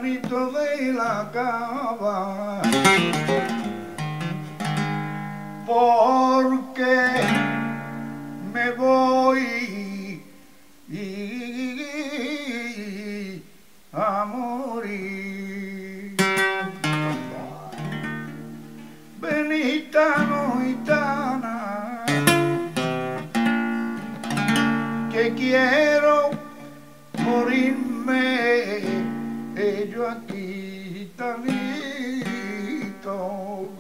granito de la cava, porque me voy a morir. Ven, gitano, gitana, que quiero morirme, yo aquí, gitanito.